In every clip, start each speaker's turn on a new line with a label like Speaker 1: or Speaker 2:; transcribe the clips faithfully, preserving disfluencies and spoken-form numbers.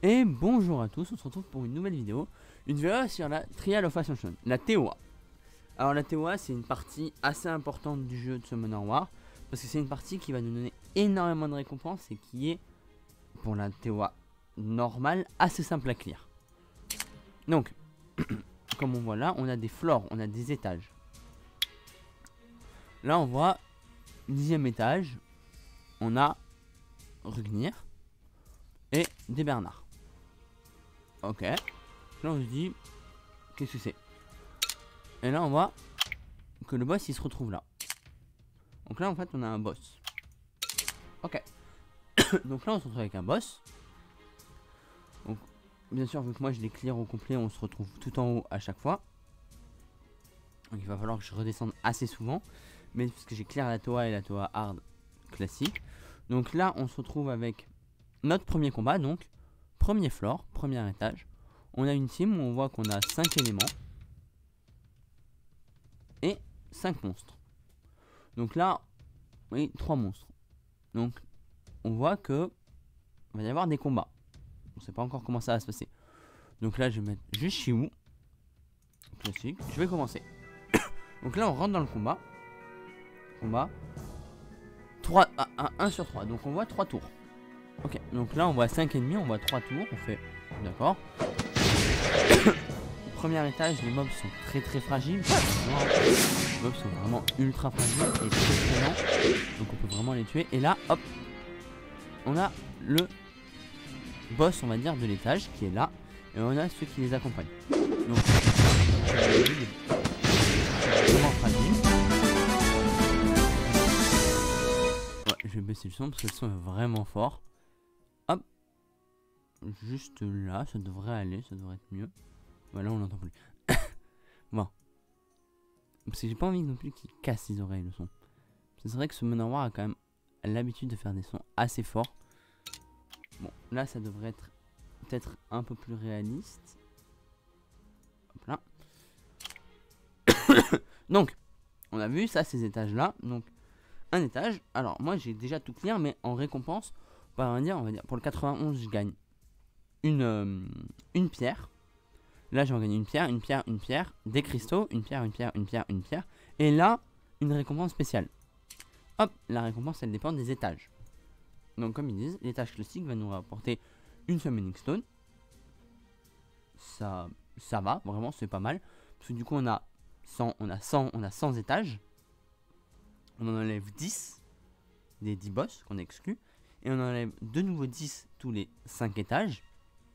Speaker 1: Et bonjour à tous, on se retrouve pour une nouvelle vidéo. Une vidéo sur la Trial of Ascension, la T O A. Alors la T O A, c'est une partie assez importante du jeu de Summon War, parce que c'est une partie qui va nous donner énormément de récompenses et qui est, pour la T O A normale, assez simple à clear. Donc, comme on voit là, on a des floors, on a des étages. Là on voit, dixième étage, on a Rugnir et des Bernards. Ok, là on se dit, qu'est-ce que c'est? Et là on voit que le boss il se retrouve là. Donc là en fait on a un boss. Ok. Donc là on se retrouve avec un boss. Donc bien sûr vu que moi je l'ai clear au complet, on se retrouve tout en haut à chaque fois. Donc il va falloir que je redescende assez souvent. Mais parce que j'ai clear la T O A et la T O A hard classique. Donc là on se retrouve avec notre premier combat. Donc premier floor, premier étage. On a une team où on voit qu'on a cinq éléments. Et cinq monstres. Donc là, oui, trois monstres. Donc on voit que il va y avoir des combats. On sait pas encore comment ça va se passer. Donc là je vais mettre juste Shiwu. Classique. Je vais commencer. Donc là on rentre dans le combat. Combat. trois, un sur trois. Donc on voit trois tours. Ok. Donc là on voit cinq ennemis. On voit trois tours. On fait. D'accord. Premier étage, les mobs sont très très fragiles. Les mobs sont vraiment ultra fragiles et très très lents. Donc on peut vraiment les tuer. Et là, hop, on a le boss, on va dire, de l'étage qui est là. Et on a ceux qui les accompagnent. Donc, vraiment fragile. Ouais, je vais baisser le son parce que le son est vraiment fort. Hop, juste là, ça devrait aller, ça devrait être mieux. Voilà, on l'entend plus. Bon. Parce que j'ai pas envie non plus qu'il casse les oreilles le son. C'est vrai que ce Summon War a quand même l'habitude de faire des sons assez forts. Bon, là ça devrait être peut-être un peu plus réaliste. Hop là. Donc, on a vu ça, ces étages là. Donc, un étage. Alors, moi j'ai déjà tout clear, mais en récompense, on va dire, on va dire pour le quatre-vingt-onze, je gagne une, euh, une pierre. Là, je vais en gagner une pierre, une pierre, une pierre, des cristaux, une pierre, une pierre, une pierre, une pierre. Et là, une récompense spéciale. Hop, la récompense, elle dépend des étages. Donc, comme ils disent, l'étage classique va nous rapporter une Summoning Stone. Ça, ça va, vraiment, c'est pas mal. Parce que du coup, on a cent, on a cent, on a cent étages. On en enlève dix des dix boss qu'on exclut. Et on enlève de nouveau dix tous les cinq étages.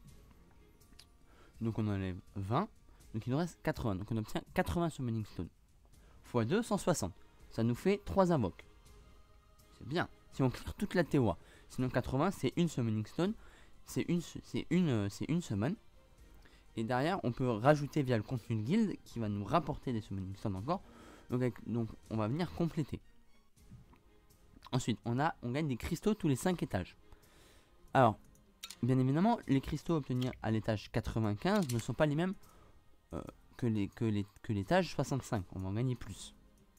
Speaker 1: Donc on enlève vingt. Donc il nous reste quatre-vingts. Donc on obtient quatre-vingts Summoning Stone. fois deux, cent soixante. Ça nous fait trois invoques. C'est bien. Si on clear toute la T O A. Sinon quatre-vingts c'est une Summoning Stone. C'est une, c'est une, c'est une summon. Et derrière on peut rajouter via le contenu de guild qui va nous rapporter des Summoning Stone encore. Donc, avec, donc on va venir compléter. Ensuite on, a, on gagne des cristaux tous les cinq étages. Alors bien évidemment, les cristaux à obtenir à l'étage quatre-vingt-quinze ne sont pas les mêmes euh, que les que les que l'étage soixante-cinq. On va en gagner plus.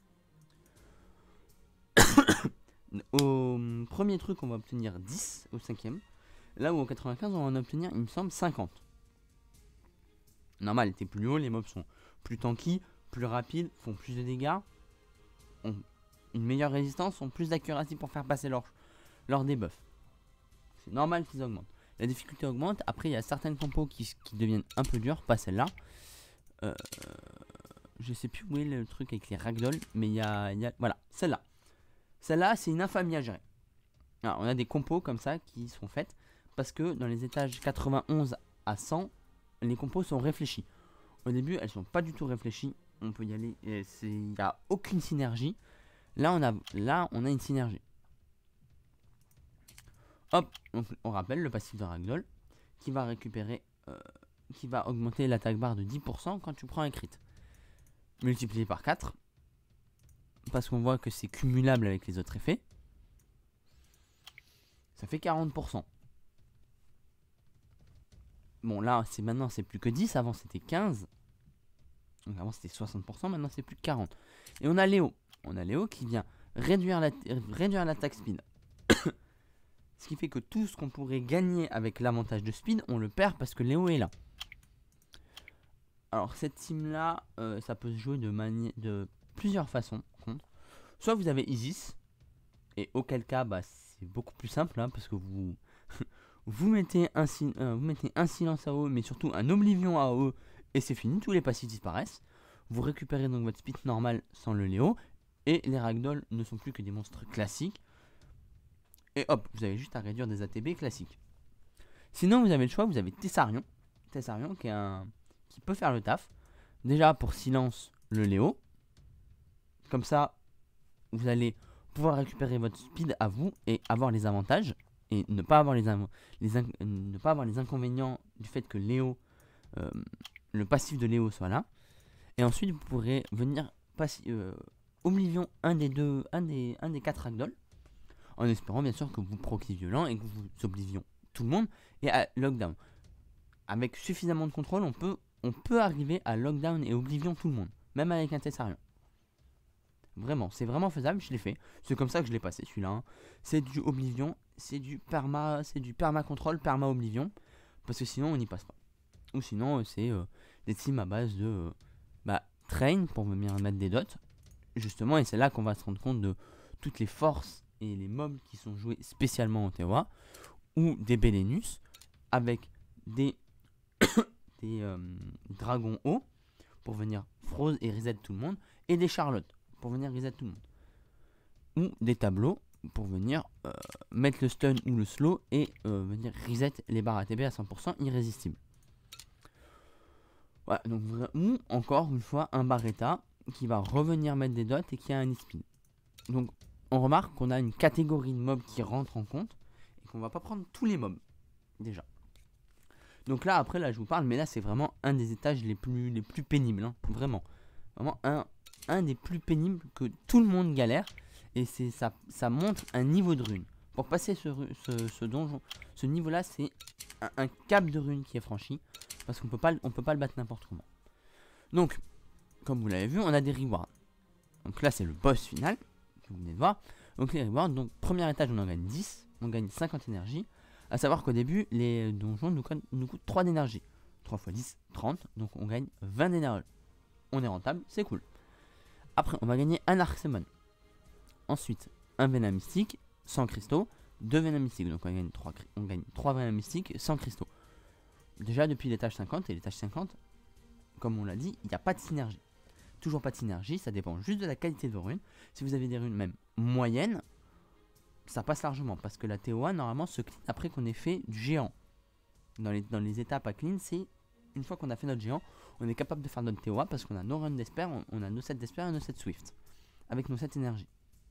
Speaker 1: Au premier truc, on va obtenir dix au cinquième. Là où au quatre-vingt-quinze, on va en obtenir, il me semble, cinquante. Normal, t'es plus haut, les mobs sont plus tanky, plus rapides, font plus de dégâts, ont une meilleure résistance, ont plus d'accuracy pour faire passer leur, leur debuff. C'est normal qu'ils augmentent. La difficulté augmente. Après, il y a certaines compos qui, qui deviennent un peu dures. Pas celle-là. Euh, je sais plus où est le truc avec les ragdoll. Mais il y a, il y a... Voilà, celle-là. Celle-là, c'est une infamie à gérer. Alors, on a des compos comme ça qui sont faites. Parce que dans les étages quatre-vingt-onze à cent, les compos sont réfléchis. Au début, elles sont pas du tout réfléchies. On peut y aller. Il n'y a aucune synergie. Là, on a, là, on a une synergie. Hop, donc on rappelle le passif de Ragdoll qui va récupérer, euh, qui va augmenter l'attaque barre de dix pour cent quand tu prends un crit. Multiplié par quatre, parce qu'on voit que c'est cumulable avec les autres effets. Ça fait quarante pour cent. Bon là, c'est maintenant c'est plus que dix, avant c'était quinze. Donc avant c'était soixante pour cent, maintenant c'est plus que quarante. Et on a Léo. On a Léo qui vient réduire la réduire l'attaque speed. Ce qui fait que tout ce qu'on pourrait gagner avec l'avantage de speed, on le perd parce que Léo est là. Alors cette team là, euh, ça peut se jouer de, de plusieurs façons. Soit vous avez Isis, et auquel cas bah, c'est beaucoup plus simple hein, parce que vous, vous, mettez un, euh, vous mettez un silence à eux, mais surtout un oblivion à eux, et c'est fini, tous les passifs disparaissent. Vous récupérez donc votre speed normal sans le Léo, et les ragdolls ne sont plus que des monstres classiques. Et hop, vous avez juste à réduire des A T B classiques. Sinon vous avez le choix, vous avez Tessarion. Tessarion qui, est un, qui peut faire le taf. Déjà pour silence le Léo. Comme ça, vous allez pouvoir récupérer votre speed à vous et avoir les avantages. Et ne pas avoir les, les, ne pas avoir les inconvénients du fait que Léo, euh, le passif de Léo soit là. Et ensuite vous pourrez venir euh, Oblivion un des deux, un des, un des quatre ragdolls. En espérant bien sûr que vous proquiez violent et que vous oblivion tout le monde et à lockdown. Avec suffisamment de contrôle, on peut, on peut arriver à lockdown et oblivion tout le monde. Même avec un Tessarion. Vraiment, c'est vraiment faisable, je l'ai fait. C'est comme ça que je l'ai passé celui-là. Hein. C'est du oblivion, c'est du perma, c'est du perma contrôle, perma oblivion. Parce que sinon on n'y passe pas. Ou sinon c'est euh, des teams à base de euh, bah, train pour venir mettre des dots. Justement, et c'est là qu'on va se rendre compte de toutes les forces et les mobs qui sont joués spécialement en T O A. Ou des Belenus avec des, des euh, dragons hauts pour venir froze et reset tout le monde. Et des Charlotte pour venir reset tout le monde. Ou des tableaux pour venir euh, mettre le stun ou le slow et euh, venir reset les barres A T B à cent pour cent irrésistibles. Voilà, donc ou encore une fois un Barretta qui va revenir mettre des dots et qui a un e-spin. Donc on remarque qu'on a une catégorie de mobs qui rentre en compte et qu'on va pas prendre tous les mobs déjà. Donc là après là je vous parle, mais là c'est vraiment un des étages les plus les plus pénibles, hein, vraiment, vraiment un un des plus pénibles que tout le monde galère. Et c'est ça, ça montre un niveau de rune. Pour passer ce, ce, ce donjon, ce niveau là, c'est un, un cap de rune qui est franchi. Parce qu'on peut pas, on peut pas le battre n'importe comment. Donc, comme vous l'avez vu, on a des rewards. Donc là, c'est le boss final que vous venez de voir. Donc les rewards, donc premier étage, on en gagne dix. On gagne cinquante énergie. A savoir qu'au début, les donjons nous, nous coûtent trois d'énergie. trois fois dix, trente. Donc on gagne vingt d'énergie. On est rentable, c'est cool. Après, on va gagner un Arcsemon. Ensuite, un Venin Mystique sans cristaux, deux Venin Mystiques. Donc on gagne trois, on gagne trois Venin Mystiques sans cristaux. Déjà depuis l'étage cinquante, et l'étage cinquante, comme on l'a dit, il n'y a pas de synergie. Toujours pas de synergie, ça dépend juste de la qualité de vos runes. Si vous avez des runes même moyennes, ça passe largement. Parce que la T O A, normalement, se clean après qu'on ait fait du géant. Dans les, dans les étapes à clean, c'est une fois qu'on a fait notre géant, on est capable de faire notre T O A parce qu'on a nos runs d'esper, on, on a nos sets d'esper et nos sets Swift. Avec nos sets énergie.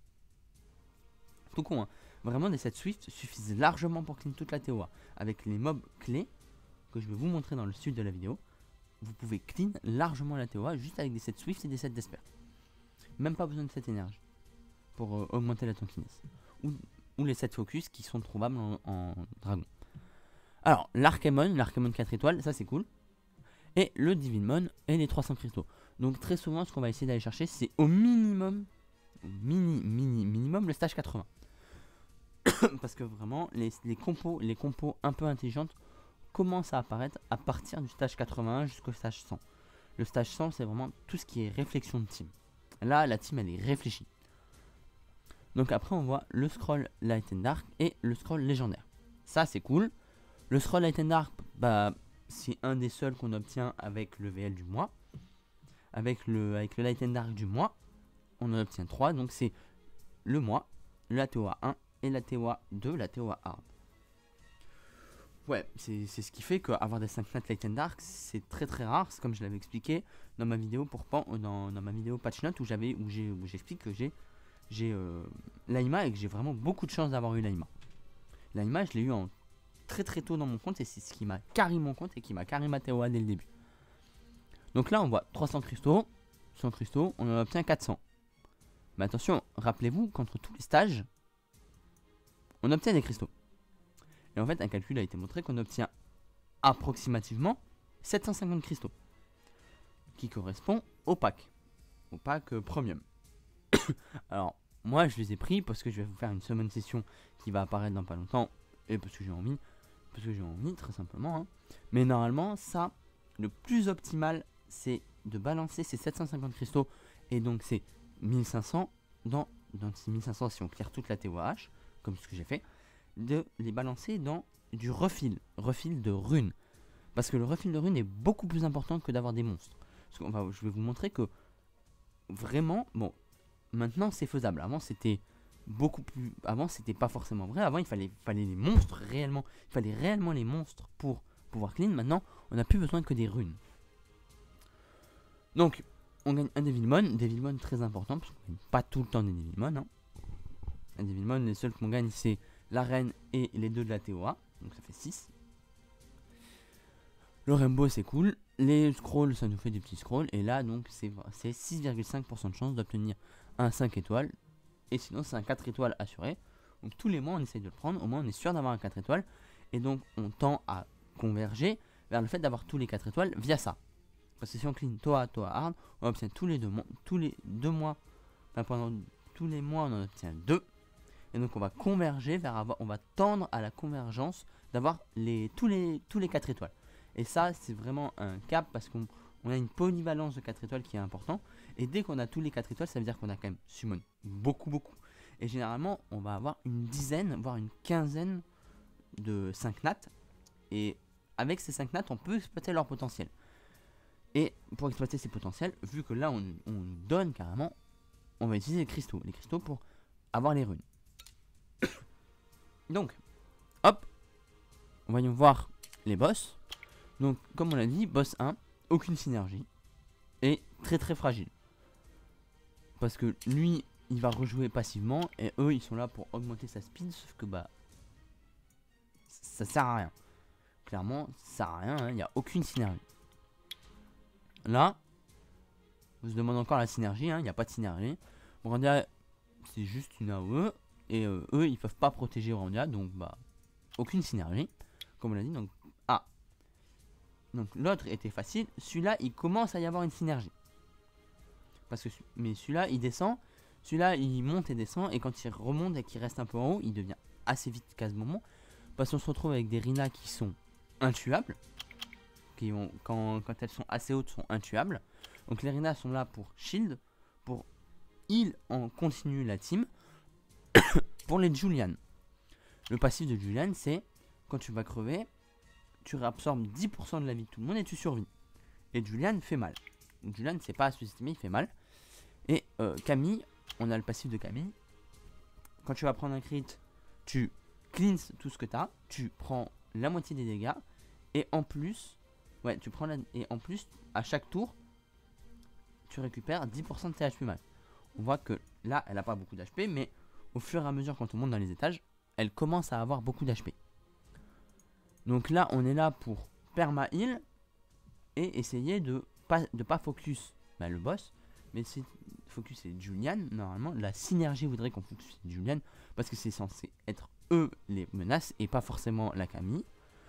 Speaker 1: Tout con, hein. Vraiment, des sets Swift suffisent largement pour clean toute la T O A. Avec les mobs clés, que je vais vous montrer dans le sud de la vidéo, vous pouvez clean largement la T O A juste avec des sets Swift et des sets d'esper. Même pas besoin de cette énergie pour euh, augmenter la tankiness. Ou, ou les sets focus qui sont trouvables en, en dragon. Alors, l'Archemon, l'Archemon quatre étoiles, ça c'est cool. Et le Divinemon et les trois cents cristaux. Donc très souvent, ce qu'on va essayer d'aller chercher, c'est au minimum, au mini, mini, minimum, le stage quatre-vingts. Parce que vraiment, les, les compos, les compos un peu intelligentes commencent à apparaître à partir du stage quatre-vingt-un jusqu'au stage cent. Le stage cent, c'est vraiment tout ce qui est réflexion de team. Là, la team, elle est réfléchie. Donc après, on voit le scroll Light and Dark et le scroll légendaire. Ça, c'est cool. Le scroll Light and Dark, bah, c'est un des seuls qu'on obtient avec le V L du mois. Avec le, avec le Light and Dark du mois, on en obtient trois. Donc c'est le mois, la T O A un et la T O A deux, la T O A hard. Ouais, c'est ce qui fait qu'avoir des cinq nat Light and Dark, c'est très très rare. C'est comme je l'avais expliqué dans ma vidéo pour dans, dans ma vidéo patch note où j'avais où j'ai où j'explique que j'ai j'ai euh, l'Aima et que j'ai vraiment beaucoup de chance d'avoir eu l'Aima. L'Aima, je l'ai eu en très très tôt dans mon compte et c'est ce qui m'a carré mon compte et qui m'a carré ma T O A dès le début. Donc là, on voit trois cents cristaux, cent cristaux, on en obtient quatre cents. Mais attention, rappelez-vous qu'entre tous les stages, on obtient des cristaux. Et en fait, un calcul a été montré qu'on obtient approximativement sept cent cinquante cristaux. Qui correspond au pack. Au pack euh, premium. Alors, moi, je les ai pris parce que je vais vous faire une summon session qui va apparaître dans pas longtemps et parce que j'ai envie, parce que j'ai envie très simplement. Hein. Mais normalement, ça, le plus optimal, c'est de balancer ces sept cent cinquante cristaux, et donc c'est mille cinq cents, dans, dans ces mille cinq cents si on clear toute la T O H, comme ce que j'ai fait, de les balancer dans du refill, refill de runes. Parce que le refill de runes est beaucoup plus important que d'avoir des monstres. Parce qu'on va, je vais vous montrer que vraiment, bon, maintenant c'est faisable. Avant c'était beaucoup plus, avant c'était pas forcément vrai. Avant il fallait, fallait les monstres réellement, il fallait réellement les monstres pour pouvoir clean. Maintenant on n'a plus besoin que des runes. Donc on gagne un Devilmon, Devilmon très important parce qu'on gagne pas tout le temps des Devilmon. Hein. Un Devilmon, les seuls qu'on gagne c'est la reine et les deux de la T O A, donc ça fait six. Le rainbow c'est cool, les scrolls ça nous fait des petits scrolls, et là donc c'est six virgule cinq pour cent de chance d'obtenir un cinq étoiles, et sinon c'est un quatre étoiles assuré. Donc tous les mois on essaye de le prendre, au moins on est sûr d'avoir un quatre étoiles, et donc on tend à converger vers le fait d'avoir tous les quatre étoiles via ça. Parce que si on clean T O A, T O A hard, on obtient tous les deux mois, tous les deux mois, enfin pendant tous les mois on en obtient deux, et donc on va converger vers avoir, on va tendre à la convergence d'avoir les tous les tous les quatre étoiles. Et ça, c'est vraiment un cap parce qu'on on a une polyvalence de quatre étoiles qui est important. Et dès qu'on a tous les quatre étoiles, ça veut dire qu'on a quand même summon beaucoup, beaucoup. Et généralement, on va avoir une dizaine, voire une quinzaine de cinq nats. Et avec ces cinq nats, on peut exploiter leur potentiel. Et pour exploiter ces potentiels, vu que là, on, on nous donne carrément, on va utiliser les cristaux. Les cristaux pour avoir les runes. Donc, hop, voyons voir les boss. Donc comme on l'a dit, boss un, aucune synergie, et très très fragile. Parce que lui, il va rejouer passivement, et eux, ils sont là pour augmenter sa speed, sauf que bah, ça sert à rien. Clairement, ça sert à rien, il hein, n'y a aucune synergie. Là, on se demande encore la synergie, il hein, n'y a pas de synergie. Randia, c'est juste une A O E, et euh, eux, ils peuvent pas protéger Randia, donc bah, aucune synergie, comme on l'a dit, donc ah. Donc l'autre était facile, celui-là il commence à y avoir une synergie. Parce que mais celui-là il descend, celui-là il monte et descend, et quand il remonte et qu'il reste un peu en haut, il devient assez vite qu'à ce moment. Parce qu'on se retrouve avec des Rina qui sont intuables, qui ont, quand, quand elles sont assez hautes sont intuables. Donc les Rina sont là pour shield, pour heal en continu la team. Pour les Julian, le passif de Julian c'est quand tu vas crever, tu réabsorbes dix pour cent de la vie de tout le monde et tu survis. Et Julian fait mal. Donc Julian c'est pas à sous-estimer, il fait mal. Et euh, Camille, on a le passif de Camille. Quand tu vas prendre un crit, tu cleans tout ce que tu as, tu prends la moitié des dégâts, et en plus, ouais, tu prends la, et en plus, à chaque tour, tu récupères dix pour cent de tes H P max. On voit que là, elle a pas beaucoup d'H P, mais au fur et à mesure quand on monte dans les étages, elle commence à avoir beaucoup d'H P. Donc là, on est là pour perma heal et essayer de pas de pas focus bah, le boss, mais c'est focus c'est Julian. Normalement, la synergie voudrait qu'on focus Julian parce que c'est censé être eux les menaces et pas forcément la Camille.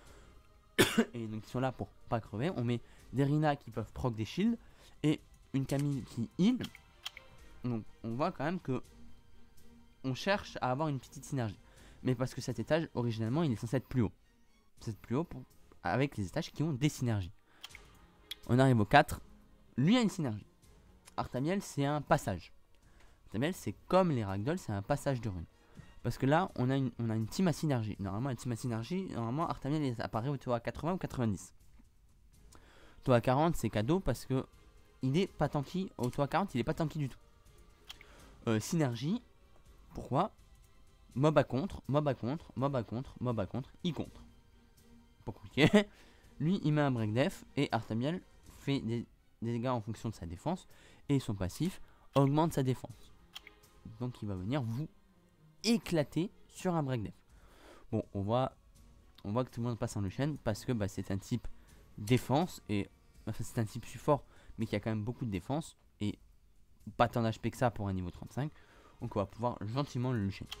Speaker 1: Et donc ils sont là pour pas crever. On met des Rina qui peuvent proc des shields et une Camille qui heal. Donc on voit quand même que on cherche à avoir une petite synergie, mais parce que cet étage originellement il est censé être plus haut. C'est plus haut pour, avec les étages qui ont des synergies. On arrive au quatre. Lui a une synergie. Artamiel c'est un passage. Artamiel c'est comme les Ragdoll, c'est un passage de rune. Parce que là on a une, on a une team à synergie. Normalement une team à synergie, normalement Artamiel apparaît au T O A quatre-vingts ou quatre-vingt-dix. T O A quarante c'est cadeau parce que il est pas tanky. Au T O A quarante il est pas tanky du tout. Euh, synergie. Pourquoi? Mob à contre, mob à contre, mob à contre, mob à contre, il contre. Pas compliqué. Lui il met un break def et Artamiel fait des, des dégâts en fonction de sa défense et son passif augmente sa défense. Donc il va venir vous éclater sur un break def. Bon, on voit on voit que tout le monde passe en Lucian parce que bah, c'est un type défense et enfin c'est un type support mais qui a quand même beaucoup de défense et pas tant d'H P que ça pour un niveau trente-cinq. Donc on va pouvoir gentiment le Lucian.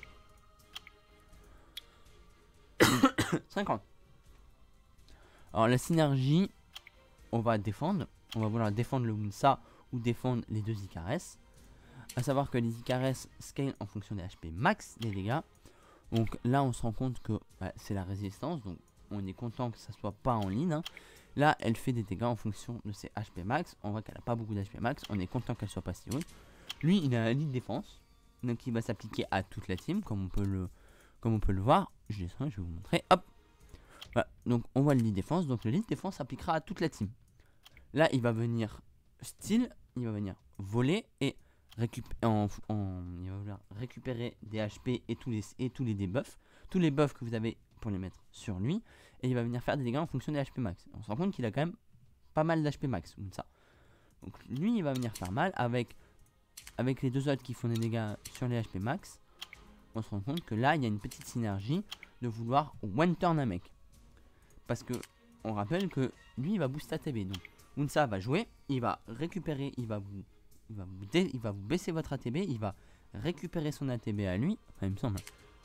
Speaker 1: cinquante. Alors la synergie, on va défendre, on va vouloir défendre le Wunsa ou défendre les deux Icares. A savoir que les Icares scale en fonction des H P max des dégâts. Donc là on se rend compte que bah, c'est la résistance, donc on est content que ça soit pas en ligne, hein. Là, elle fait des dégâts en fonction de ses H P max. On voit qu'elle a pas beaucoup d'H P max. On est content qu'elle soit pas si haute. Lui, il a un lit de défense, donc il va s'appliquer à toute la team, comme on peut le, comme on peut le voir. Je descends, je vais vous montrer. Hop. Voilà. Donc on voit le lit de défense. Donc le lit de défense s'appliquera à toute la team. Là, il va venir style, il va venir voler et récupérer, en, en, il va vouloir récupérer des H P et tous les et tous les debuffs, tous les buffs que vous avez pour les mettre sur lui. Et il va venir faire des dégâts en fonction des H P max. On se rend compte qu'il a quand même pas mal d'H P max, comme ça. Donc lui, il va venir faire mal avec, avec les deux autres qui font des dégâts sur les H P max. On se rend compte que là, il y a une petite synergie de vouloir one turn un mec. Parce que on rappelle que lui, il va booster A T B. Donc Unsa va jouer, il va récupérer, il va vous, il va vous, dé, il va vous baisser votre A T B, il va récupérer son A T B à lui. Enfin, il me semble.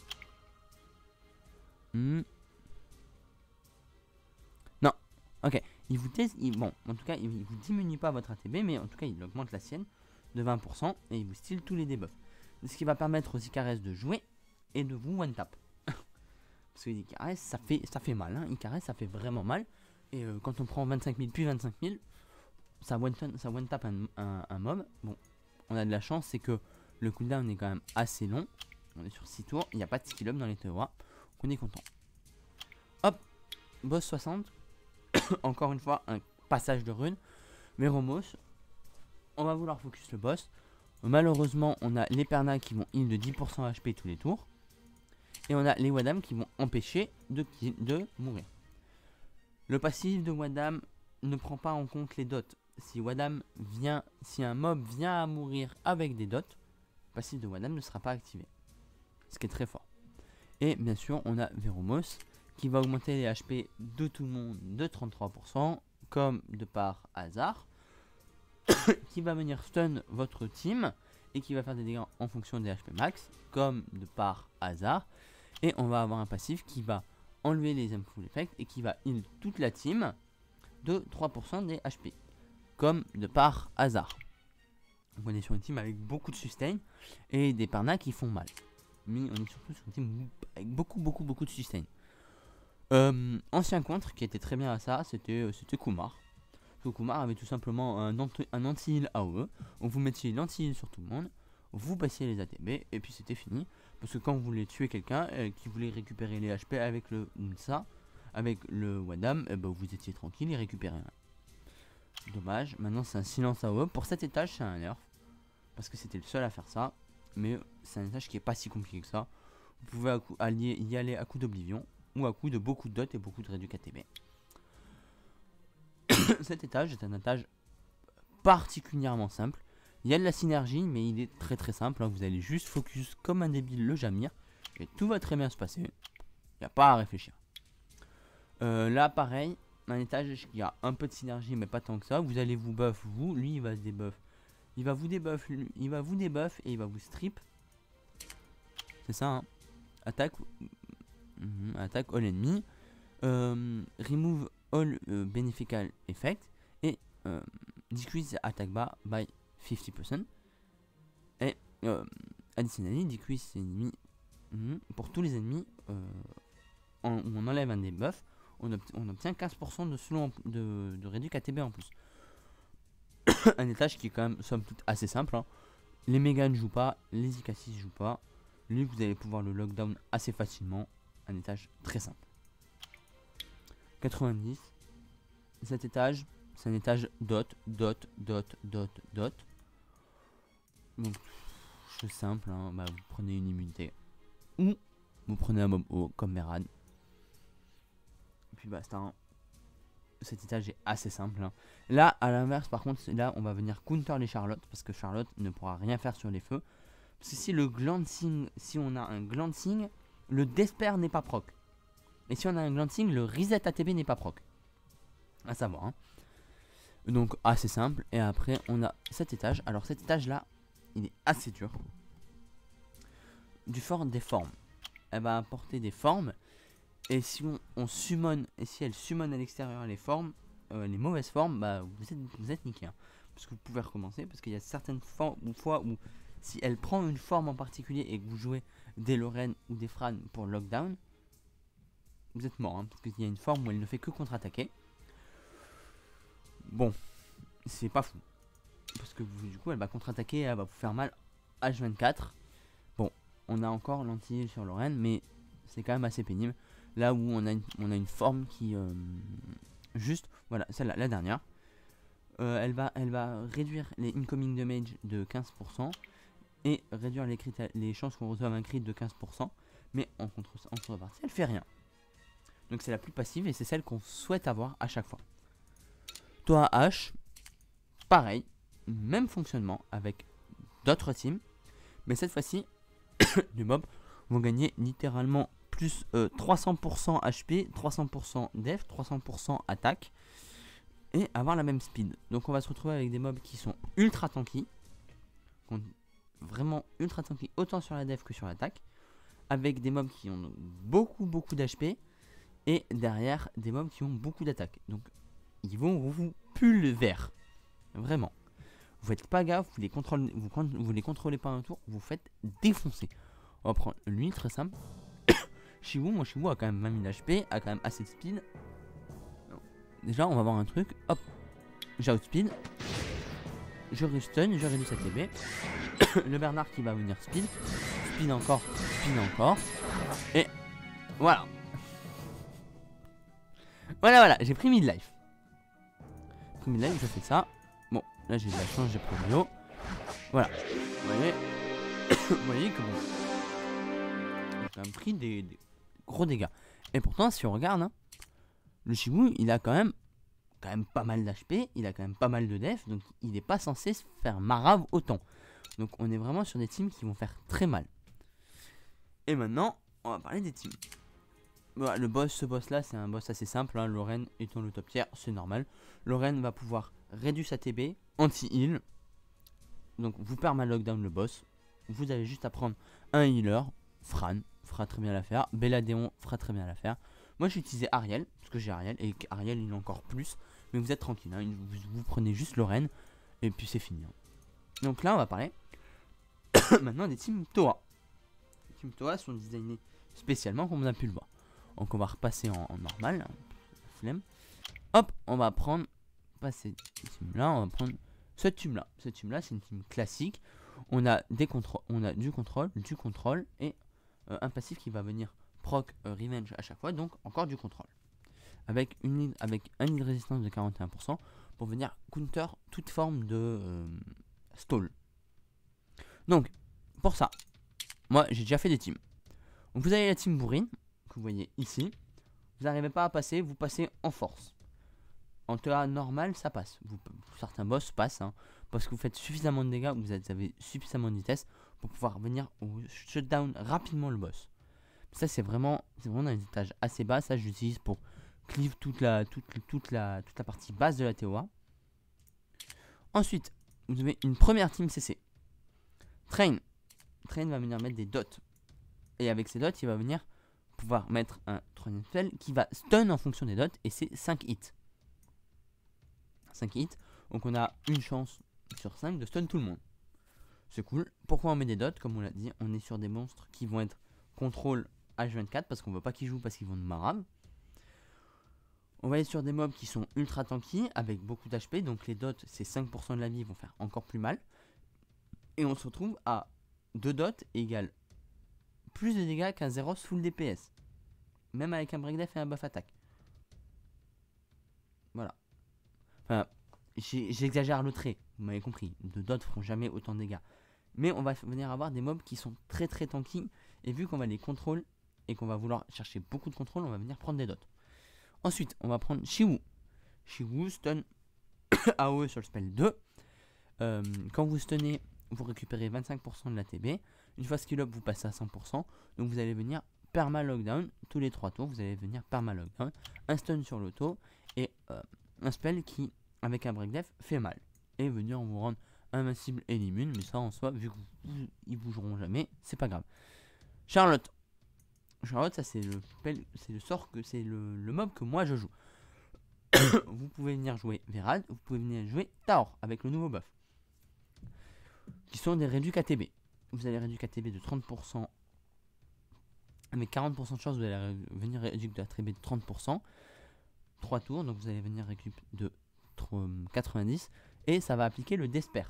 Speaker 1: Hmm. Non, ok. Il vous il, bon, en tout cas, il, il vous diminue pas votre A T B, mais en tout cas, il augmente la sienne de vingt pour cent et il vous style tous les debuffs. Ce qui va permettre aux Icarès de jouer et de vous one tap. Parce que les Icarès, ça fait, ça fait mal. Hein. Icarès, ça fait vraiment mal. Et euh, quand on prend vingt-cinq mille puis vingt-cinq mille, ça one, ça one tap un, un, un mob. Bon, on a de la chance, c'est que le cooldown est quand même assez long. On est sur six tours, il n'y a pas de skill up dans les théories. Donc on est content. Hop, boss soixante. Encore une fois, un passage de rune. Veromos, on va vouloir focus le boss. Malheureusement, on a les Pernas qui vont heal de dix pour cent H P tous les tours. Et on a les Wadam qui vont empêcher de, de mourir. Le passif de Wadam ne prend pas en compte les dots. Si Wadam vient, si un mob vient à mourir avec des dots, le passif de Wadam ne sera pas activé. Ce qui est très fort. Et bien sûr, on a Veromos qui va augmenter les H P de tout le monde de trente-trois pour cent, comme de par hasard, qui va venir stun votre team et qui va faire des dégâts en fonction des H P max, comme de par hasard. Et on va avoir un passif qui va enlever les full effect et qui va heal toute la team de trois pour cent des H P, comme de par hasard. Donc on est sur une team avec beaucoup de sustain et des Pernas qui font mal. Mais on est surtout sur une team avec beaucoup beaucoup beaucoup de sustain. Euh, ancien contre qui était très bien à ça, c'était c'était Kumar. Kumar avait tout simplement un, anti, un anti-heal A O E. Donc vous mettiez l'anti-heal sur tout le monde, vous passiez les A T B et puis c'était fini. Parce que quand vous voulez tuer quelqu'un euh, qui voulait récupérer les H P avec le Unsa, avec le Wadam, eh ben, vous étiez tranquille et récupérez un. Dommage, maintenant c'est un silence A O E. Pour cet étage c'est un nerf. Parce que c'était le seul à faire ça. Mais c'est un étage qui est pas si compliqué que ça. Vous pouvez à coup, allier, y aller à coup d'oblivion. Ou à coup de beaucoup de dots et beaucoup de réduc A T B. Cet étage est un étage particulièrement simple. Il y a de la synergie, mais il est très très simple. Hein. Vous allez juste focus comme un débile le Jamir. Et tout va très bien se passer. Il n'y a pas à réfléchir. Euh, là, pareil, un étage qui a un peu de synergie, mais pas tant que ça. Vous allez vous buff, vous. Lui, il va se débuff. Il va vous débuff, lui, il va vous débuff et il va vous strip. C'est ça, hein. Attaque. Mm-hmm, attaque all enemy. Euh, remove all uh, beneficial effect. Et euh, decrease attack bar by fifty percent. Et euh, additionally, decrease enemy mm, pour tous les ennemis euh, en, où on enlève un debuff, on, obt on obtient quinze pour cent de slow de, de réduc A T B en plus. Un étage qui est quand même somme toute assez simple. Hein. Les mégas ne jouent pas, les I K six ne jouent pas. Lui, vous allez pouvoir le lockdown assez facilement. Un étage très simple. quatre-vingt-dix. Cet étage, c'est un étage dot, dot, dot, dot, dot. Donc, chose simple, hein, bah, vous prenez une immunité. Ou vous prenez un mob haut comme Meran. Et puis basta. Hein. Cet étage est assez simple. Hein. Là, à l'inverse, par contre, là, on va venir counter les Charlotte. Parce que Charlotte ne pourra rien faire sur les feux. Parce que si le glancing, si on a un glancing, le Despair n'est pas proc. Et si on a un glancing, le reset A T B n'est pas proc. À savoir. Hein. Donc, assez simple. Et après, on a cet étage. Alors, cet étage-là, il est assez dur. Du fort des formes. Elle va apporter des formes. Et si on, on summon, et si elle summon à l'extérieur les formes, euh, les mauvaises formes, bah vous êtes, vous êtes niqué. Hein. Parce que vous pouvez recommencer. Parce qu'il y a certaines fois où, si elle prend une forme en particulier et que vous jouez des Lorraine ou des Fran pour lockdown, vous êtes mort, hein, parce qu'il y a une forme où elle ne fait que contre-attaquer. Bon, c'est pas fou. Parce que vous, du coup, elle va contre-attaquer, elle va vous faire mal H vingt-quatre. Bon, on a encore l'anti-heal sur Lorraine, mais c'est quand même assez pénible. Là où on a une, on a une forme qui... Euh, juste, voilà, celle-là, la dernière. Euh, elle, va, elle va réduire les incoming damage de quinze pour cent. Et réduire les, crit les chances qu'on reçoive un crit de quinze pour cent. Mais en, contre en contrepartie, elle fait rien. Donc c'est la plus passive et c'est celle qu'on souhaite avoir à chaque fois. Toi H, pareil, même fonctionnement avec d'autres teams. Mais cette fois-ci, les mobs vont gagner littéralement plus euh, trois cents pour cent H P, trois cents pour cent def, trois cents pour cent attaque. Et avoir la même speed. Donc on va se retrouver avec des mobs qui sont ultra tanky. Vraiment ultra tanky autant sur la def que sur l'attaque. Avec des mobs qui ont beaucoup beaucoup d'H P. Et derrière des mobs qui ont beaucoup d'attaque. Donc ils vont vous pulvérer. Vraiment. Vous faites pas gaffe, vous les contrôlez, vous, vous les contrôlez pas un tour, vous faites défoncer. On va prendre lui, très simple. Shiwu, moi Shiwu a quand même vingt mille H P, a quand même assez de speed. Déjà on va voir un truc. Hop. J'ai outspeed. Je restun, je réduis sa T B. Le Bernard qui va venir speed. Speed encore, speed encore. Et voilà. Voilà, voilà, j'ai pris mid life. Pris mid life, je fais ça. Bon, là j'ai de la chance, j'ai pris le bio. Voilà. Vous voyez, vous voyez que bon, j'ai quand même pris des, des gros dégâts. Et pourtant, si on regarde, hein, le Shiwu, il a quand même, quand même pas mal d'H P, il a quand même pas mal de def, donc il n'est pas censé se faire marave autant. Donc on est vraiment sur des teams qui vont faire très mal. Et maintenant, on va parler des teams. Voilà, le boss, ce boss là, c'est un boss assez simple, hein. Lorraine étant le top tier, c'est normal. Lorraine va pouvoir réduire sa T B, anti-heal. Donc vous permet lockdown le boss. Vous avez juste à prendre un healer, Fran fera très bien l'affaire, Belladéon fera très bien l'affaire. Moi j'ai utilisé Ariel, parce que j'ai Ariel, et Ariel il est encore plus. Mais vous êtes tranquille, hein, vous, vous prenez juste Lorraine, et puis c'est fini. Hein. Donc là on va parler maintenant des teams Toa. Les teams Toa sont designés spécialement comme on a pu le voir. Donc on va repasser en, en normal, hein, flemme. Hop, on va prendre, passer team là, on va prendre ce team là. Ce team là c'est une team classique. On a des contrôles, on a du contrôle, du contrôle et euh, un passif qui va venir proc euh, revenge à chaque fois, donc encore du contrôle. Avec une avec un nid de résistance de quarante et un pour cent pour venir counter toute forme de euh, stall. Donc pour ça, moi j'ai déjà fait des teams. Donc vous avez la team bourrine que vous voyez ici. Vous n'arrivez pas à passer, vous passez en force. En théorie normal, ça passe. Vous, certains boss passent, hein, parce que vous faites suffisamment de dégâts, vous avez suffisamment de vitesse pour pouvoir venir shutdown rapidement le boss. Ça c'est vraiment, c'est vraiment un étage assez bas. Ça j'utilise pour cleave toute la, toute, toute, la, toute la partie basse de la T O A. Ensuite, vous avez une première team C C. Train. Train va venir mettre des dots. Et avec ces dots, il va venir pouvoir mettre un troisième spell qui va stun en fonction des dots. Et c'est cinq hits. cinq hits. Donc on a une chance sur cinq de stun tout le monde. C'est cool. Pourquoi on met des dots? Comme on l'a dit, on est sur des monstres qui vont être contrôle H vingt-quatre parce qu'on veut pas qu'ils jouent parce qu'ils vont de marave. On va aller sur des mobs qui sont ultra tanky avec beaucoup d'H P. Donc les dots, c'est cinq pour cent de la vie, ils vont faire encore plus mal. Et on se retrouve à deux dots égale plus de dégâts qu'un Zeros full D P S. Même avec un break def et un buff attaque. Voilà. Enfin, j'exagère le trait, vous m'avez compris. Deux dots feront jamais autant de dégâts. Mais on va venir avoir des mobs qui sont très très tanky. Et vu qu'on va les contrôler et qu'on va vouloir chercher beaucoup de contrôle, on va venir prendre des dots. Ensuite, on va prendre Shiwu. Shiwu stun A O E sur le spell deux. Euh, quand vous stunnez, vous récupérez vingt-cinq pour cent de la T B. Une fois skill up, vous passez à cent pour cent. Donc vous allez venir perma lockdown. Tous les trois tours, vous allez venir perma lockdown. Un stun sur l'auto. Et euh, un spell qui, avec un break def, fait mal. Et venir vous rendre invincible et immune. Mais ça en soi, vu qu'ils bougeront jamais, c'est pas grave. Charlotte. Charlotte, ça c'est le, c'est le sort que c'est le, le mob que moi je joue. Vous pouvez venir jouer Verad, vous pouvez venir jouer Taor avec le nouveau buff. Qui sont des réduits K T B. Vous avez réduit K T B de trente pour cent avec quarante pour cent de chance, vous allez venir réduire de A T B de trente pour cent. trois tours, donc vous allez venir récup de quatre-vingt-dix. Et ça va appliquer le Despair.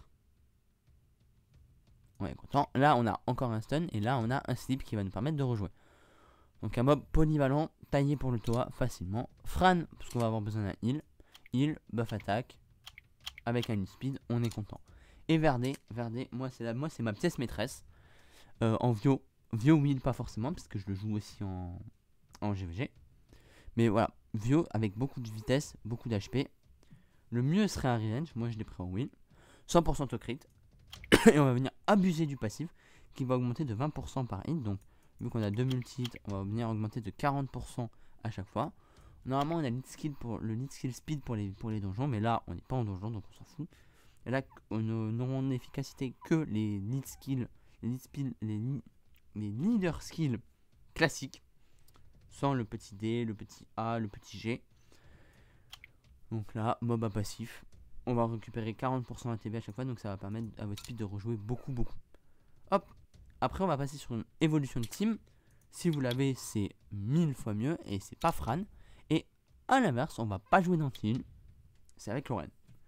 Speaker 1: On est content. Là, on a encore un stun. Et là, on a un slip qui va nous permettre de rejouer. Donc un mob polyvalent, taillé pour le Toa facilement. Fran, parce qu'on va avoir besoin d'un heal. Heal, buff attaque. Avec un speed, on est content. Et Verdé, Verdé, moi c'est moi c'est ma pièce maîtresse. Euh, en Vio, Vio Wheel pas forcément, parce que je le joue aussi en, en G V G. Mais voilà, Vio avec beaucoup de vitesse, beaucoup d'H P. Le mieux serait un revenge, moi je l'ai pris en wheel. cent pour cent au crit. Et on va venir abuser du passif, qui va augmenter de vingt pour cent par hit. Donc vu qu'on a deux multi-hits, on va venir augmenter de quarante pour cent à chaque fois. Normalement on a lead skill pour, le lead skill speed pour les, pour les donjons, mais là on n'est pas en donjon donc on s'en fout. Et là on n'aura en efficacité que les lead skills, les lead, speed, les, les leader skills classiques, sans le petit D, le petit A, le petit G. Donc là, mob à passif, on va récupérer quarante pour cent A T B à chaque fois, donc ça va permettre à votre speed de rejouer beaucoup beaucoup. Hop, après on va passer sur une évolution de team. Si vous l'avez, c'est mille fois mieux et c'est pas Fran. Et à l'inverse, on va pas jouer dans team, c'est avec Lorraine.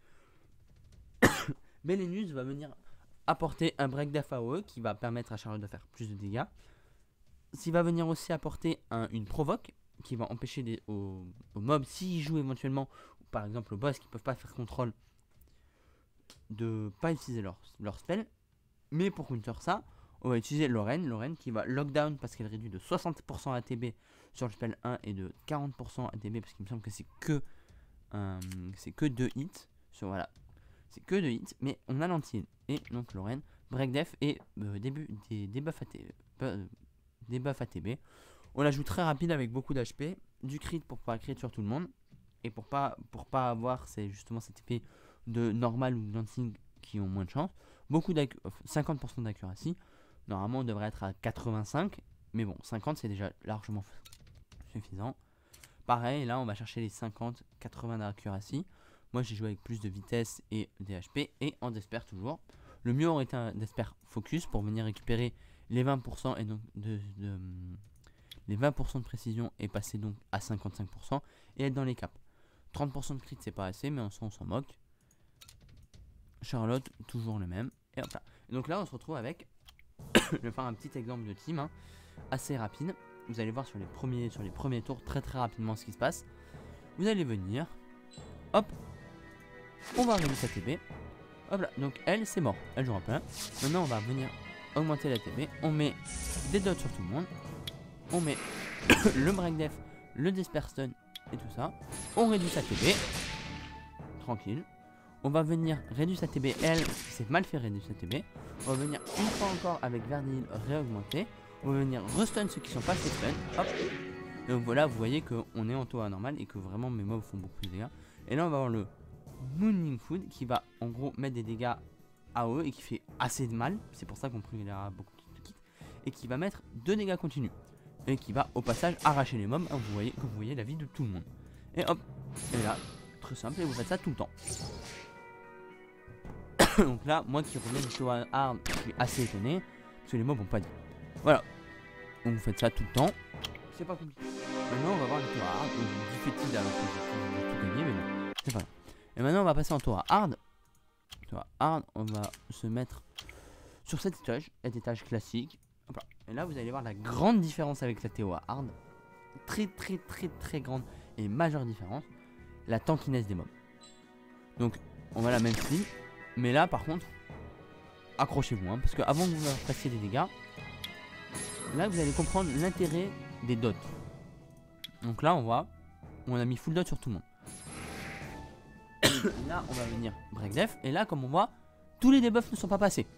Speaker 1: Belenus va venir apporter un break d'A F A O E qui va permettre à Charlotte de faire plus de dégâts. S'il va venir aussi apporter un, une provoque qui va empêcher les, aux, aux mobs, s'ils jouent éventuellement, ou par exemple aux boss qui peuvent pas faire contrôle, de pas utiliser leur, leur spell. Mais pour counter ça, on va utiliser Lorraine, Lorraine qui va lockdown parce qu'elle réduit de soixante pour cent A T B sur le spell un et de quarante pour cent A T B parce qu'il me semble que c'est que euh, c'est que deux hits sur voilà, c'est que deux hits, mais on a l'anti et donc Lorraine, break def et euh, début des debuffs A T B, euh, debuff A T B. On la joue très rapide avec beaucoup d'H P, du crit pour pas crit sur tout le monde et pour pas pour pas avoir c'est justement cet effet de normal ou dancing qui ont moins de chance. Beaucoup cinquante pour cent d'accuracy. Normalement on devrait être à quatre-vingt-cinq, mais bon cinquante c'est déjà largement suffisant. Pareil là on va chercher les cinquante quatre-vingts d'accuracy. Moi j'ai joué avec plus de vitesse et des H P et en Despair toujours. Le mieux aurait été un Despair focus pour venir récupérer les vingt pour cent et donc de, de, de les vingt pour cent de précision et passer donc à cinquante-cinq pour cent et être dans les caps. trente pour cent de crit c'est pas assez, mais on s'en moque. Charlotte toujours le même et hop là. Et donc là on se retrouve avec je vais faire un petit exemple de team hein, assez rapide. Vous allez voir sur les premiers sur les premiers tours très très rapidement ce qui se passe. Vous allez venir, hop, on va réduire sa T B, hop là. Donc elle c'est mort, elle jouera pas. Maintenant on va venir augmenter la T B, on met des dots sur tout le monde, on met le break def, le Despair stun et tout ça. On réduit sa T B, tranquille. On va venir réduire sa T B, elle c'est mal fait réduire sa T B. On va venir une fois encore avec Verdil réaugmenter. On va venir restun ceux qui sont pas assez stun. Hop. Et donc voilà, vous voyez qu'on est en taux anormal et que vraiment mes mobs font beaucoup de dégâts. Et là on va avoir le Mooning Food qui va en gros mettre des dégâts à eux et qui fait assez de mal. C'est pour ça qu'on prendra beaucoup de kits. Et qui va mettre deux dégâts continus. Et qui va au passage arracher les mobs. Vous voyez que vous voyez la vie de tout le monde. Et hop. Et là, très simple, et vous faites ça tout le temps. Donc là, moi qui reviens du show hard, je suis assez étonné parce que les mobs n'ont pas dit. Voilà. Donc vous faites ça tout le temps. C'est pas compliqué. Maintenant, on va voir le tour hard. Donc je dis fétide alors que j'ai tout gagné, mais bon, c'est pas grave. Et maintenant, on va passer en tour hard. Tour hard, on va se mettre sur cet étage, cet étage classique. Hop là. Et là, vous allez voir la grande différence avec la T O A hard. Très, très, très, très grande et majeure différence. La tankiness des mobs. Donc, on va la même style. Mais là par contre, accrochez-vous hein, parce que avant que vous fassiez des dégâts, là vous allez comprendre l'intérêt des dots. Donc là on voit, on a mis full dot sur tout le monde. Là on va venir break def et là comme on voit, tous les debuffs ne sont pas passés.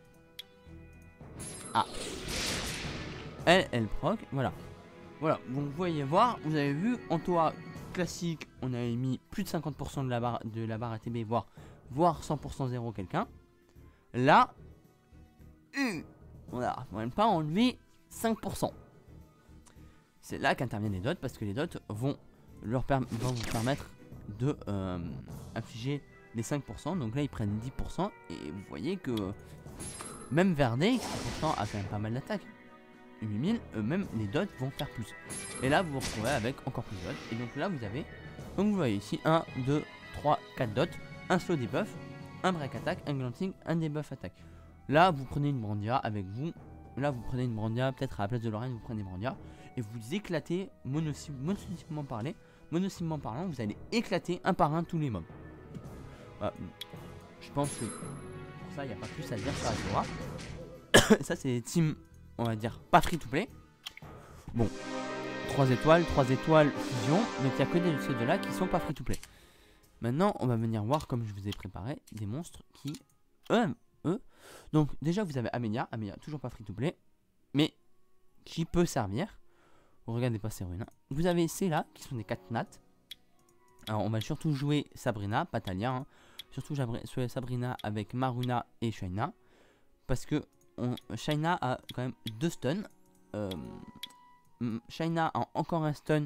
Speaker 1: Ah, elle, elle proc, voilà. Voilà, donc vous voyez voir, vous avez vu en toit classique, on avait mis plus de cinquante pour cent de la barre de la barre A T B, voire voire cent pour cent zéro quelqu'un. Là, euh, on n'a même pas enlevé cinq pour cent. C'est là qu'interviennent les dots parce que les dots vont, leur vont vous permettre de euh, infliger les cinq pour cent. Donc là, ils prennent dix pour cent et vous voyez que même Verdé, qui pourtant a quand même pas mal d'attaques, huit mille, euh, même les dots vont faire plus. Et là, vous vous retrouvez avec encore plus de dots. Et donc là, vous avez, comme vous voyez ici, un, deux, trois, quatre dots, un slow debuff, un break attack, un glanting, un debuff attack. Là, vous prenez une Brandia avec vous. Là, vous prenez une Brandia, peut-être à la place de Lorraine, vous prenez Brandia. Et vous éclatez, monocyclement parlé, monocyclement parlant, vous allez éclater un par un tous les mobs. Voilà. Je pense que pour ça, il n'y a pas plus à dire sur Azura. Ça, c'est des teams, on va dire, pas free to play. Bon, trois étoiles, trois étoiles, fusion. Donc, il n'y a que des, ceux de là qui sont pas free to play. Maintenant, on va venir voir, comme je vous ai préparé, des monstres qui, eux, eux. Donc, déjà, vous avez Amelia. Amelia, toujours pas free to play, mais qui peut servir. Vous regardez pas ces runes. Vous avez ces là, qui sont des quatre nats. Alors, on va surtout jouer Sabrina, pas Talia. Hein. Surtout Sabrina avec Maruna et Shaina. Parce que on, Shaina a quand même deux stuns. Euh, Shaina a encore un stun.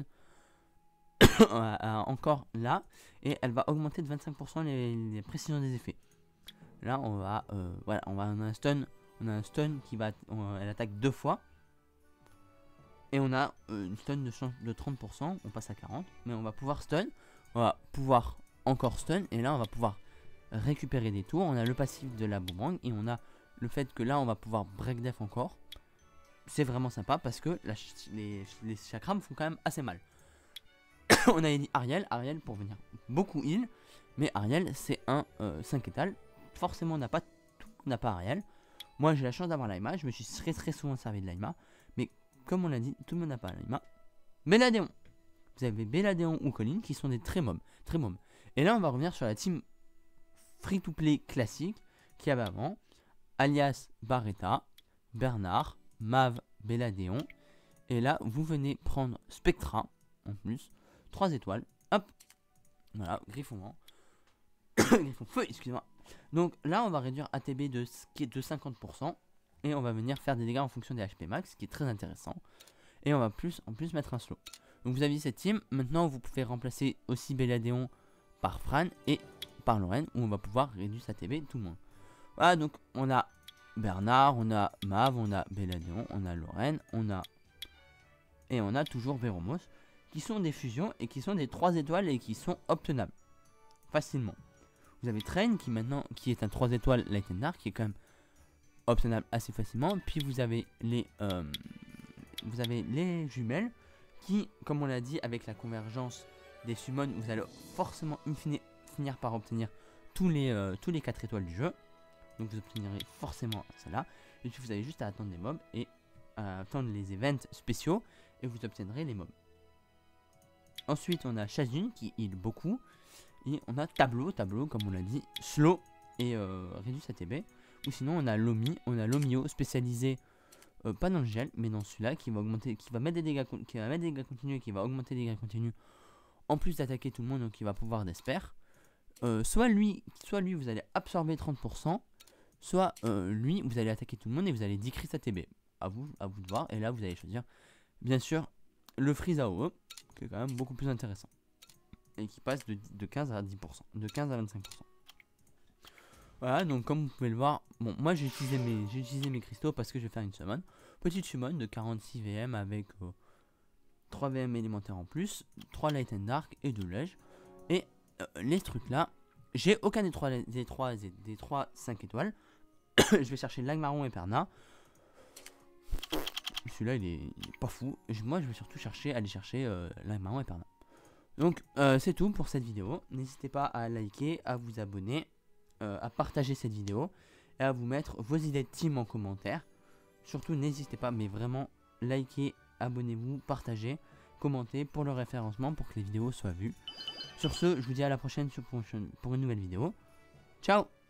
Speaker 1: Encore là. Et elle va augmenter de vingt-cinq pour cent les, les précisions des effets. Là, on va. Euh, voilà, on, va on a un stun. On a un stun qui va. On, elle attaque deux fois. Et on a euh, une stun de, de trente pour cent. On passe à quarante. Mais on va pouvoir stun. On va pouvoir encore stun. Et là, on va pouvoir récupérer des tours. On a le passif de la boomerang. Et on a le fait que là, on va pouvoir break def encore. C'est vraiment sympa parce que la, les, les chakras me font quand même assez mal. On a dit Ariel. Ariel pour venir beaucoup heal. Mais Ariel, c'est un euh, cinq étoiles. Forcément, on n'a pas tout, n'a pas Ariel. Moi, j'ai la chance d'avoir l'Aima. Je me suis très très souvent servi de l'Aima. Mais comme on l'a dit, tout le monde n'a pas l'Aima. Belladeon. Vous avez Belladeon ou Colline qui sont des très mobs. Très mobs. Et là, on va revenir sur la team free-to-play classique qui avait avant. Alias Barretta, Bernard, Mav, Belladeon. Et là, vous venez prendre Spectra en plus. trois étoiles. Hop. Voilà, Griffon vent. Griffon feu, excusez-moi. Donc là, on va réduire A T B de, de cinquante pour cent. Et on va venir faire des dégâts en fonction des H P max, ce qui est très intéressant. Et on va plus en plus mettre un slow. Donc vous avez cette team. Maintenant, vous pouvez remplacer aussi Belladeon par Fran et par Lorraine, où on va pouvoir réduire sa A T B tout le monde. Voilà, donc on a Bernard, on a Mav, on a Belladeon, on a Lorraine, on a... Et on a toujours Veromos, qui sont des fusions et qui sont des trois étoiles et qui sont obtenables facilement. Vous avez Train qui maintenant qui est un trois étoiles Light and Dark qui est quand même obtenable assez facilement. Puis vous avez les euh, vous avez les jumelles qui, comme on l'a dit, avec la convergence des summons, vous allez forcément in fine, finir par obtenir tous les euh, tous les quatre étoiles du jeu. Donc vous obtiendrez forcément celle-là. Et puis vous avez juste à attendre des mobs et à attendre les events spéciaux et vous obtiendrez les mobs. Ensuite on a Shazun qui heal beaucoup. Et on a tableau, tableau comme on l'a dit, slow et euh, réduit sa A T B. Ou sinon on a Lomi, on a Lomio spécialisé euh, pas dans le gel, mais dans celui-là qui va augmenter, qui va mettre des dégâts, qui va mettre des dégâts continus et qui va augmenter des dégâts continus en plus d'attaquer tout le monde, donc il va pouvoir d'esper. Euh, soit lui, soit lui vous allez absorber trente pour cent, soit euh, lui vous allez attaquer tout le monde et vous allez decrease sa A T B. À vous, à vous de voir. Et là vous allez choisir bien sûr le freeze A O E qui est quand même beaucoup plus intéressant. Et qui passe de, de quinze à dix pour cent, de quinze à vingt-cinq pour cent. Voilà, donc comme vous pouvez le voir, bon, moi j'ai utilisé mes, j'ai utilisé mes cristaux parce que je vais faire une summon. Petite summon de quarante-six V M avec euh, trois V M élémentaires en plus, trois Light and Dark et deux Lège. Et euh, les trucs là, j'ai aucun des trois, des trois, des trois cinq étoiles. Je vais chercher Lagmaron et Perna. Celui-là il, il est pas fou. Moi je vais surtout chercher, aller chercher euh, Lagmaron et Perna. Donc euh, c'est tout pour cette vidéo. N'hésitez pas à liker, à vous abonner, euh, à partager cette vidéo et à vous mettre vos idées de team en commentaire. Surtout n'hésitez pas, mais vraiment likez, abonnez-vous, partagez, commentez pour le référencement pour que les vidéos soient vues. Sur ce, je vous dis à la prochaine pour une nouvelle vidéo. Ciao!